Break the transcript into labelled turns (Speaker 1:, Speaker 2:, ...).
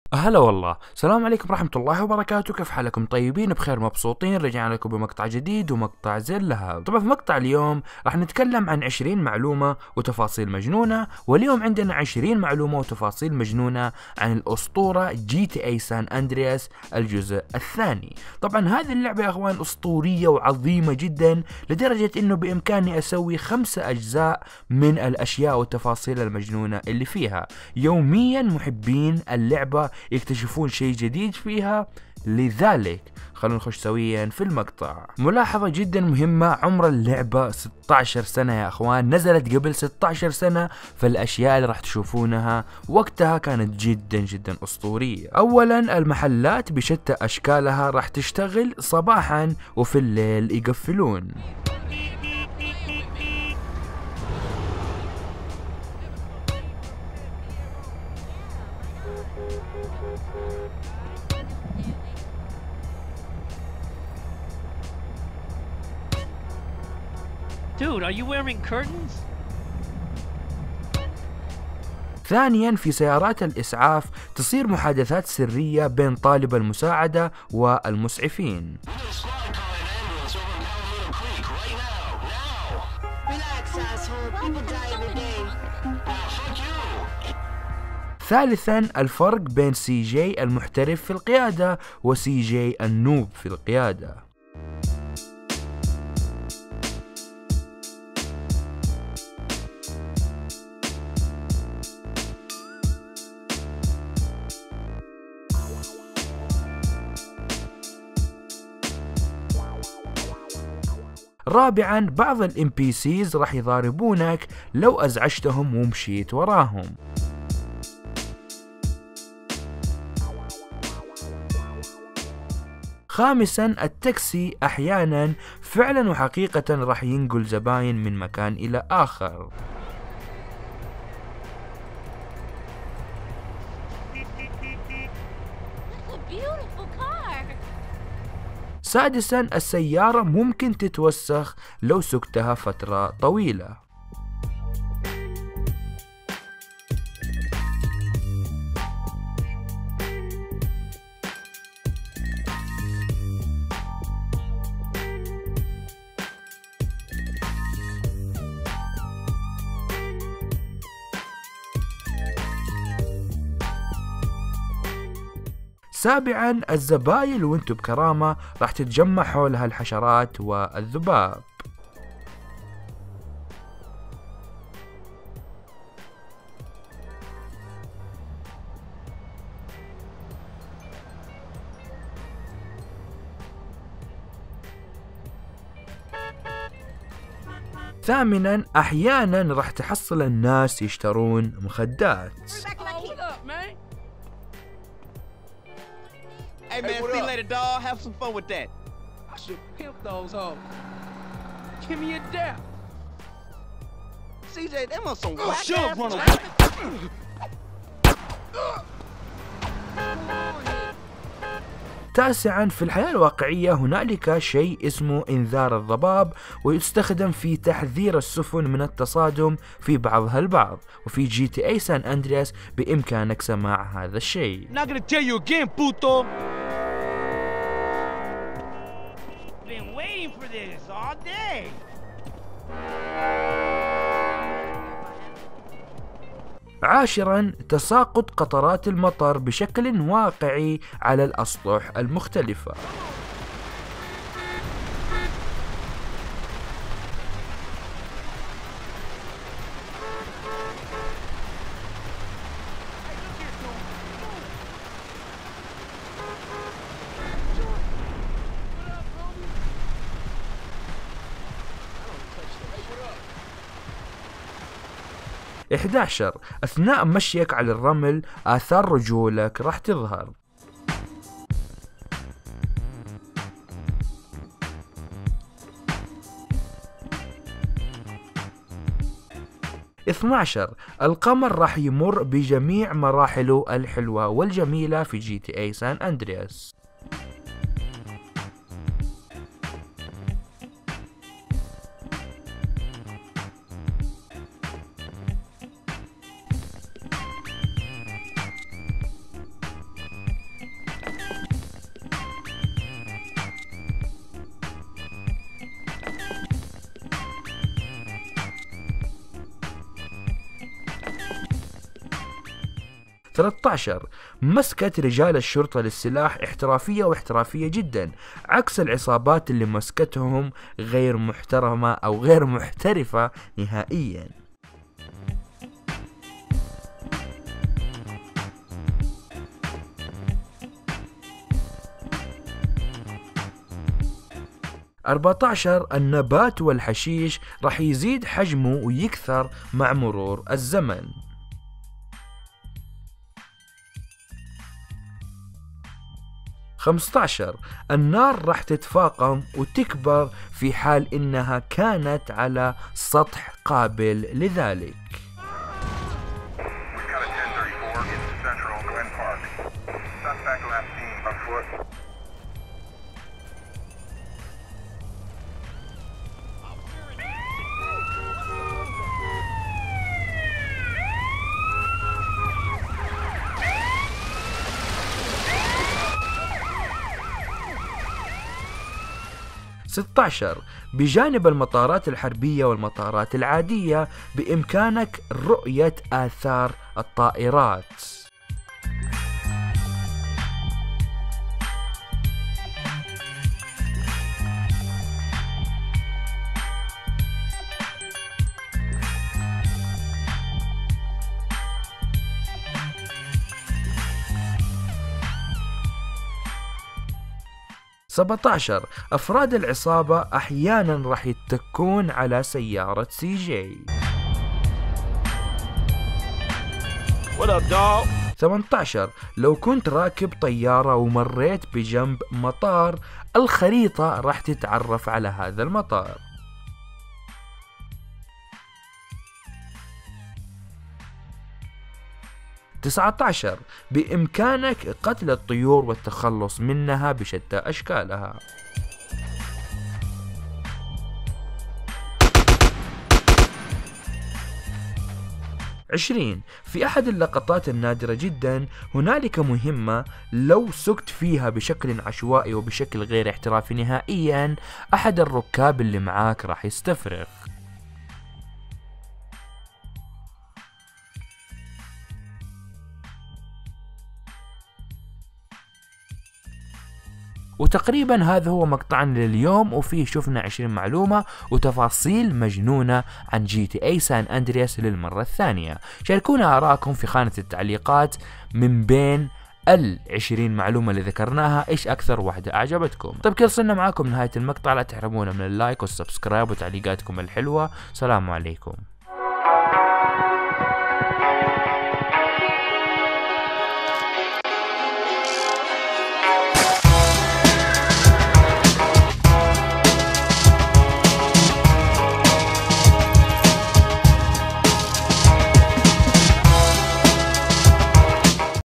Speaker 1: هلا والله، السلام عليكم ورحمة الله وبركاته. كيف حالكم؟ طيبين بخير مبسوطين؟ رجعنا لكم بمقطع جديد ومقطع زي اللهب. طبعا في مقطع اليوم راح نتكلم عن 20 معلومة وتفاصيل مجنونة، واليوم عندنا 20 معلومة وتفاصيل مجنونة عن الأسطورة GTA سان أندرياس الجزء الثاني. طبعا هذه اللعبة يا أخوان أسطورية وعظيمة جدا، لدرجة إنه بإمكاني أسوي 5 أجزاء من الأشياء والتفاصيل المجنونة اللي فيها. يوميا محبين اللعبة يكتشفون شيء جديد فيها، لذلك خلونا نخش سويا في المقطع. ملاحظة جدا مهمة، عمر اللعبة 16 سنة يا اخوان، نزلت قبل 16 سنة، فالاشياء اللي راح تشوفونها وقتها كانت جدا جدا اسطورية. اولا المحلات بشتى اشكالها راح تشتغل صباحا وفي الليل يقفلون.
Speaker 2: Dude, are you wearing curtains?
Speaker 1: ثانيا في سيارات الإسعاف تصير محادثات سرية بين طالب المساعدة والمسعفين. ثالثا الفرق بين سي جي المحترف في القيادة وسي جي النوب في القيادة. رابعا بعض الام بي سيز راح يضاربونك لو ازعجتهم ومشيت وراهم. خامسا التاكسي احيانا فعلا وحقيقة راح ينقل زباين من مكان الى اخر. سادسا السيارة ممكن تتوسخ لو سكتها فترة طويلة. سابعا الزبايل وانتو بكرامة راح تتجمع حولها الحشرات والذباب. ثامنا احيانا راح تحصل الناس يشترون مخدات.
Speaker 3: Hey man, see you later, dawg. Have some fun with that.
Speaker 4: I should pimp those hoes. Give me a dap.
Speaker 3: CJ, them are some should run away.
Speaker 1: تاسعا في الحياة الواقعية هنالك شيء اسمه انذار الضباب، ويستخدم في تحذير السفن من التصادم في بعضها البعض، وفي جي تي اي سان اندرياس بامكانك سماع هذا الشيء.
Speaker 3: Not gonna tell you again, puto.
Speaker 2: Been waiting for this all day.
Speaker 1: عاشرا تساقط قطرات المطر بشكل واقعي على الأسطح المختلفة. إحداشر أثناء مشيك على الرمل آثار رجولك راح تظهر. 12 القمر راح يمر بجميع مراحله الحلوة والجميلة في جي تي اي سان اندرياس. 13 مسكت رجال الشرطة للسلاح احترافية واحترافية جدا، عكس العصابات اللي مسكتهم غير محترمة أو غير محترفة نهائيا. 14 النبات والحشيش راح يزيد حجمه ويكثر مع مرور الزمن. 15 النار راح تتفاقم وتكبر في حال إنها كانت على سطح قابل لذلك. 16 بجانب المطارات الحربية والمطارات العادية بإمكانك رؤية آثار الطائرات. 17 أفراد العصابة أحيانا راح يتكون على سيارة سي جي. 18 لو كنت راكب طيارة ومريت بجنب مطار، الخريطة راح تتعرف على هذا المطار. 19 بإمكانك قتل الطيور والتخلص منها بشتى أشكالها. 20 في أحد اللقطات النادرة جدا هنالك مهمة لو سكت فيها بشكل عشوائي وبشكل غير احترافي نهائيا، أحد الركاب اللي معاك راح يستفرغ. وتقريبا هذا هو مقطعنا لليوم، وفيه شفنا 20 معلومة وتفاصيل مجنونة عن GTA سان أندرياس للمرة الثانية. شاركونا آراءكم في خانة التعليقات من بين ال20 معلومة اللي ذكرناها، ايش اكثر واحدة اعجبتكم. طيب كده وصلنا معاكم نهاية المقطع، لا تحرمونا من اللايك والسبسكرايب وتعليقاتكم الحلوة. سلام عليكم.